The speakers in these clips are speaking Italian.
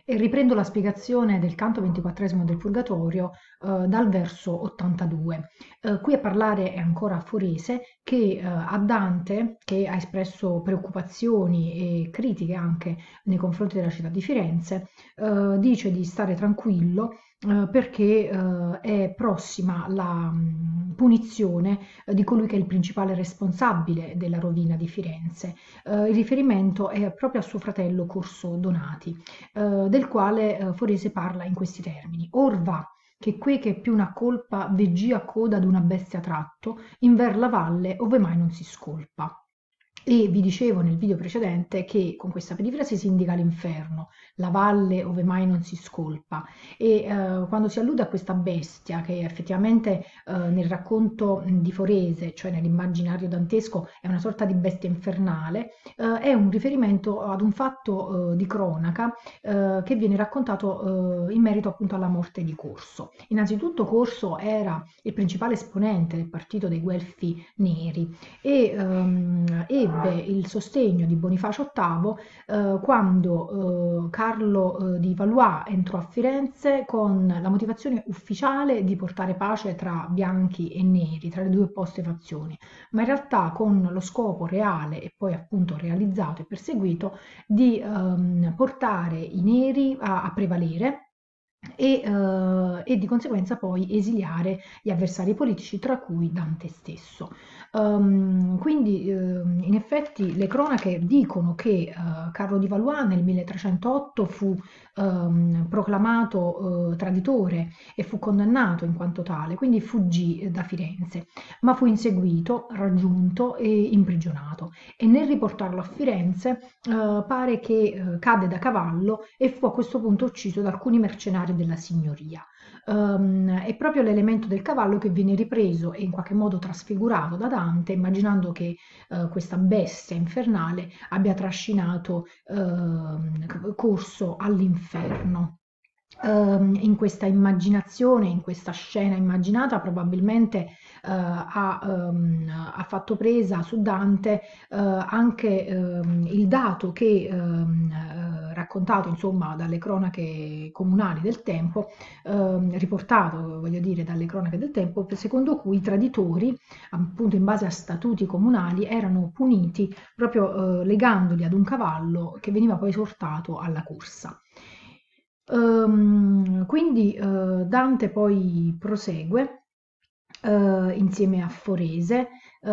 E riprendo la spiegazione del canto 24esimo del Purgatorio dal verso 82. Qui a parlare è ancora Forese che a Dante, che ha espresso preoccupazioni e critiche anche nei confronti della città di Firenze, dice di stare tranquillo perché è prossima la punizione di colui che è il principale responsabile della rovina di Firenze. Il riferimento è proprio a suo fratello Corso Donati, del quale Forese parla in questi termini. Or va, che que che più una colpa veggia coda d'una bestia tratto, inver la valle ove mai non si scolpa. E vi dicevo nel video precedente che con questa perifrasi si indica l'inferno, la valle ove mai non si scolpa e quando si allude a questa bestia che effettivamente nel racconto di Forese, cioè nell'immaginario dantesco, è una sorta di bestia infernale, è un riferimento ad un fatto di cronaca che viene raccontato in merito appunto alla morte di Corso. Innanzitutto Corso era il principale esponente del partito dei Guelfi Neri e ebbe il sostegno di Bonifacio VIII quando Carlo di Valois entrò a Firenze con la motivazione ufficiale di portare pace tra bianchi e neri, tra le due opposte fazioni, ma in realtà con lo scopo reale e poi appunto realizzato e perseguito di portare i neri a prevalere e di conseguenza poi esiliare gli avversari politici, tra cui Dante stesso. Quindi in effetti le cronache dicono che Carlo di Valois nel 1308 fu proclamato traditore e fu condannato in quanto tale, quindi fuggì da Firenze, ma fu inseguito, raggiunto e imprigionato e nel riportarlo a Firenze pare che cadde da cavallo e fu a questo punto ucciso da alcuni mercenari della signoria. È proprio l'elemento del cavallo che viene ripreso e in qualche modo trasfigurato da Dante, immaginando che questa bestia infernale abbia trascinato Corso all'inferno. In questa immaginazione, in questa scena immaginata, probabilmente ha fatto presa su Dante anche il dato che, raccontato insomma dalle cronache comunali del tempo, riportato voglio dire dalle cronache del tempo, secondo cui i traditori, appunto in base a statuti comunali, erano puniti proprio legandoli ad un cavallo che veniva poi esortato alla corsa. Quindi Dante poi prosegue insieme a Forese,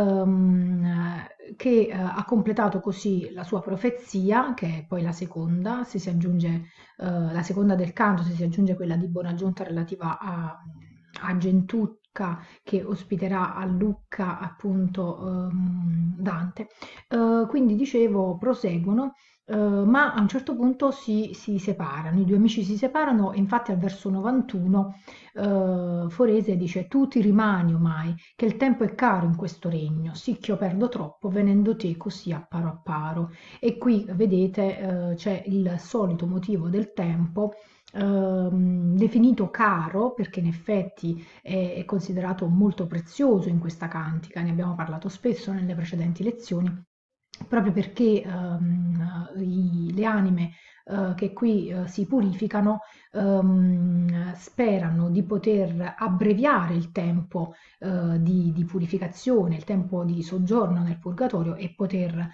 che ha completato così la sua profezia, che è poi la seconda, se si aggiunge la seconda del canto, se si aggiunge quella di Buonaggiunta relativa a Gentucca che ospiterà a Lucca appunto Dante. Quindi dicevo, proseguono ma a un certo punto si separano, i due amici si separano e infatti al verso 91 Forese dice tu ti rimani omai, che il tempo è caro in questo regno, sì che io perdo troppo venendo te così a paro e qui vedete c'è il solito motivo del tempo definito caro perché in effetti è considerato molto prezioso in questa cantica, ne abbiamo parlato spesso nelle precedenti lezioni proprio perché le anime che qui si purificano sperano di poter abbreviare il tempo di purificazione, il tempo di soggiorno nel purgatorio e poter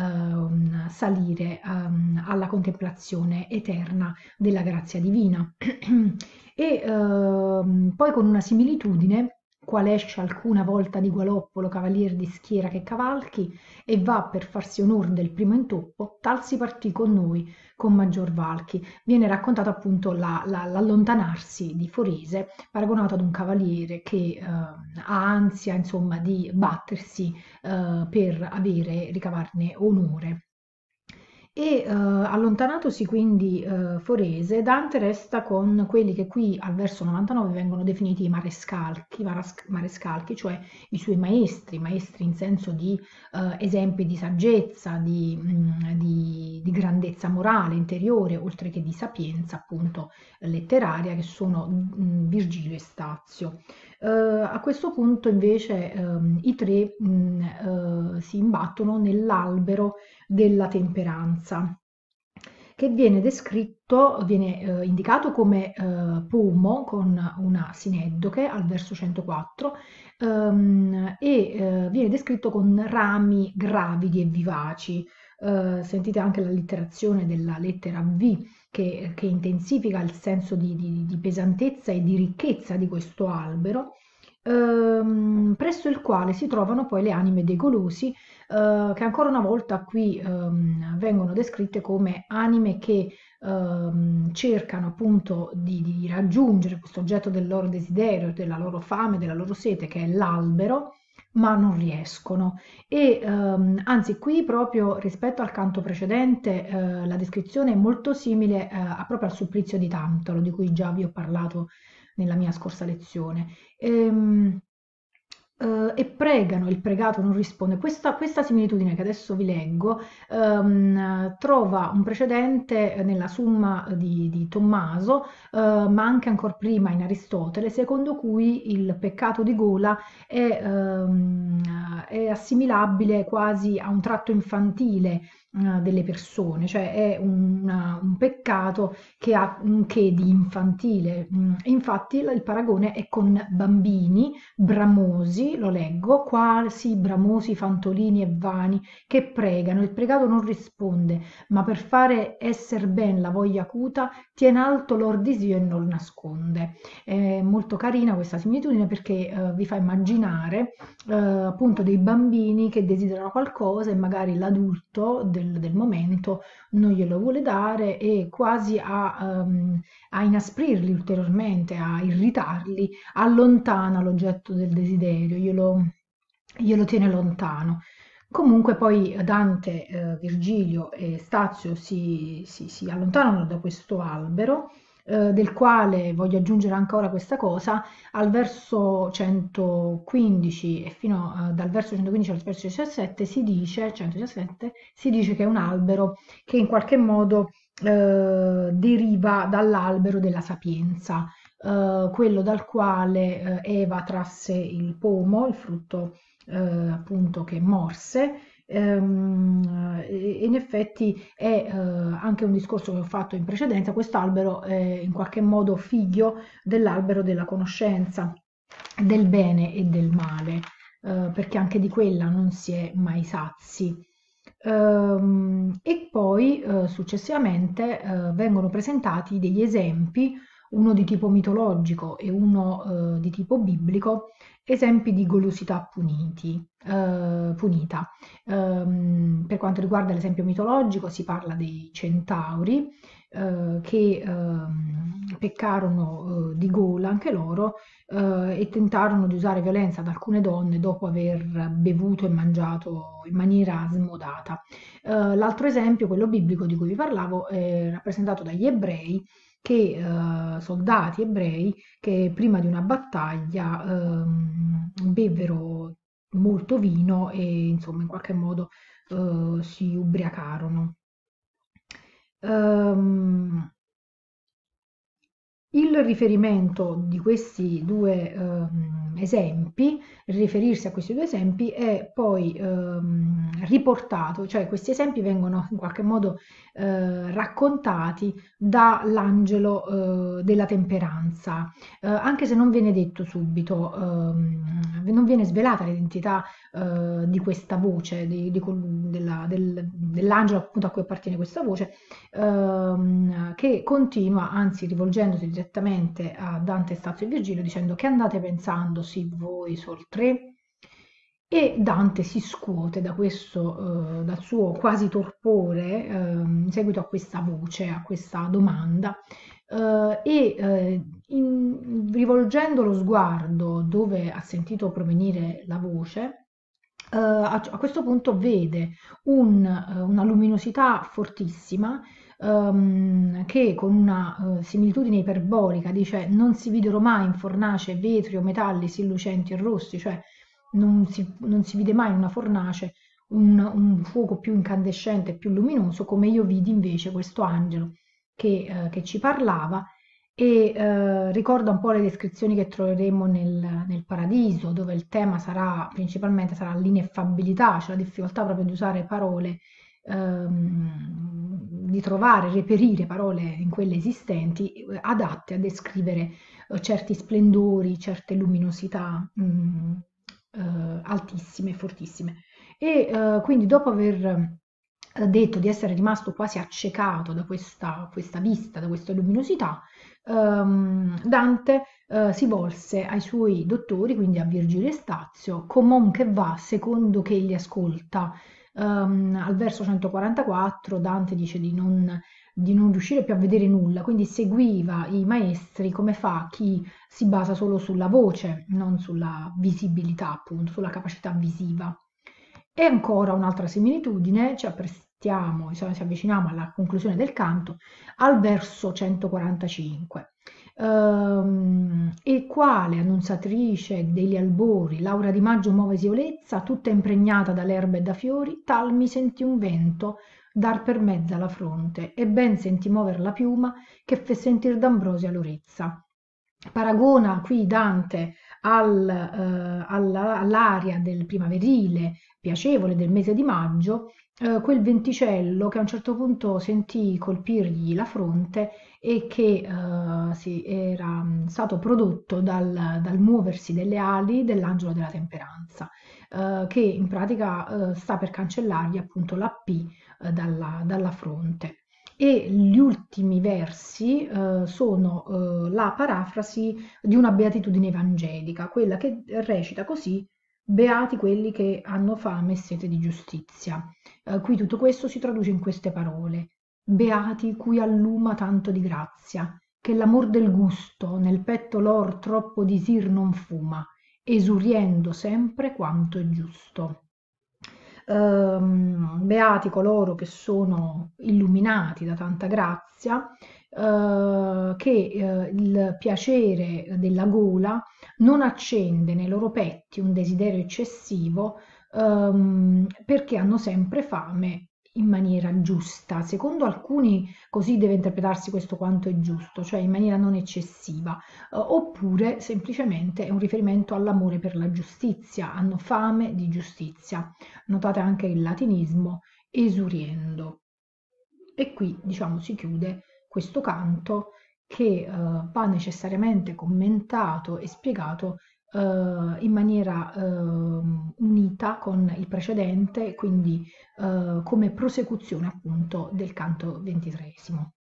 salire alla contemplazione eterna della grazia divina. E poi con una similitudine, qual esce alcuna volta di Gualoppolo cavalier di schiera che cavalchi, e va per farsi onor del primo intoppo, tal si partì con noi, con maggior valchi. Viene raccontato appunto l'allontanarsi di Forese, paragonato ad un cavaliere che ha ansia, insomma, di battersi per avere, ricavarne onore. E allontanatosi quindi Forese, Dante resta con quelli che qui al verso 99 vengono definiti i marescalchi, cioè i suoi maestri, maestri in senso di esempi di saggezza, di grandezza morale interiore, oltre che di sapienza appunto letteraria, che sono Virgilio e Stazio. A questo punto invece i tre si imbattono nell'albero della temperanza. che viene descritto, viene indicato come pomo con una sineddoche al verso 104 viene descritto con rami gravidi e vivaci. Sentite anche l'allitterazione della lettera V che intensifica il senso di pesantezza e di ricchezza di questo albero, presso il quale si trovano poi le anime dei golosi, che ancora una volta qui vengono descritte come anime che cercano appunto di raggiungere questo oggetto del loro desiderio, della loro fame, della loro sete, che è l'albero, ma non riescono. E anzi, qui proprio rispetto al canto precedente, la descrizione è molto simile proprio al supplizio di Tantalo, di cui già vi ho parlato nella mia scorsa lezione. E pregano, il pregato non risponde. Questa similitudine che adesso vi leggo trova un precedente nella Summa di Tommaso, ma anche ancora prima in Aristotele, secondo cui il peccato di gola è assimilabile quasi a un tratto infantile delle persone, cioè è un peccato che ha un che di infantile. Infatti il paragone è con bambini bramosi, lo leggo, quasi bramosi, fantolini e vani, che pregano. Il pregato non risponde, ma per fare esser ben la voglia acuta, tiene alto l'ordisio e non nasconde. È molto carina questa similitudine perché vi fa immaginare appunto dei bambini che desiderano qualcosa e magari l'adulto del momento non glielo vuole dare e quasi a inasprirli ulteriormente, a irritarli, allontana l'oggetto del desiderio, glielo tiene lontano. Comunque poi Dante, Virgilio e Stazio si allontanano da questo albero, del quale voglio aggiungere ancora questa cosa, al verso 115 e fino dal verso 115 al verso 17 117 si dice che è un albero che in qualche modo deriva dall'albero della sapienza, quello dal quale Eva trasse il pomo, il frutto appunto che morse. In effetti è anche un discorso che ho fatto in precedenza, quest'albero è in qualche modo figlio dell'albero della conoscenza, del bene e del male, perché anche di quella non si è mai sazi. E poi successivamente vengono presentati degli esempi, uno di tipo mitologico e uno di tipo biblico, esempi di golosità punita. Per quanto riguarda l'esempio mitologico, si parla dei centauri che peccarono di gola anche loro e tentarono di usare violenza ad alcune donne dopo aver bevuto e mangiato in maniera smodata. L'altro esempio, quello biblico di cui vi parlavo, è rappresentato dagli ebrei soldati ebrei che prima di una battaglia bevvero molto vino e insomma in qualche modo si ubriacarono. Ehm, il riferimento di questi due esempi, riferirsi a questi due esempi è poi riportato, cioè questi esempi vengono in qualche modo raccontati dall'angelo della temperanza, anche se non viene detto subito, non viene svelata l'identità di questa voce, dell'angelo appunto a cui appartiene questa voce, che continua, anzi rivolgendosi direttamente a Dante, Stazio e Virgilio, dicendo che andate pensando, sì, voi sol tre, e Dante si scuote da questo, dal suo quasi torpore in seguito a questa voce, a questa domanda, rivolgendo lo sguardo dove ha sentito provenire la voce, a questo punto vede una luminosità fortissima che con una similitudine iperbolica dice non si videro mai in fornace vetri o metalli sì lucenti e rossi, cioè non si vide mai in una fornace un fuoco più incandescente e più luminoso come io vidi invece questo angelo che ci parlava e ricorda un po' le descrizioni che troveremo nel Paradiso, dove il tema sarà principalmente sarà l'ineffabilità, cioè la difficoltà proprio di usare parole di trovare, reperire parole in quelle esistenti adatte a descrivere certi splendori, certe luminosità altissime e fortissime. E quindi dopo aver detto di essere rimasto quasi accecato da questa vista, da questa luminosità, Dante si volse ai suoi dottori, quindi a Virgilio e Stazio, com'on che va, secondo che egli ascolta. Al verso 144 Dante dice di non riuscire più a vedere nulla, quindi seguiva i maestri come fa chi si basa solo sulla voce, non sulla visibilità, appunto, sulla capacità visiva. E ancora un'altra similitudine, ci apprestiamo, insomma, ci avviciniamo alla conclusione del canto, al verso 145. E quale annunziatrice degli albori, Laura di maggio muovesi olezza, tutta impregnata dall'erba e da fiori, tal mi sentì un vento dar per mezza la fronte, e ben sentì muover la piuma che fe sentir d'Ambrosia l'orezza. Paragona qui Dante all'aria del primaverile piacevole del mese di maggio, quel venticello che a un certo punto sentì colpirgli la fronte e che sì, era stato prodotto dal muoversi delle ali dell'angelo della temperanza, che in pratica sta per cancellargli appunto la P dalla fronte. E gli ultimi versi sono la parafrasi di una beatitudine evangelica, quella che recita così: Beati quelli che hanno fame e sete di giustizia. Qui tutto questo si traduce in queste parole: Beati cui alluma tanto di grazia, che l'amor del gusto nel petto lor troppo disir non fuma, esuriendo sempre quanto è giusto. Beati coloro che sono illuminati da tanta grazia, che il piacere della gola non accende nei loro petti un desiderio eccessivo, perché hanno sempre fame in maniera giusta. Secondo alcuni così deve interpretarsi questo quanto è giusto, cioè in maniera non eccessiva, oppure semplicemente è un riferimento all'amore per la giustizia, hanno fame di giustizia. Notate anche il latinismo esuriendo. E qui, diciamo, si chiude questo canto che va necessariamente commentato e spiegato in maniera unita con il precedente, quindi come prosecuzione appunto del canto 23esimo.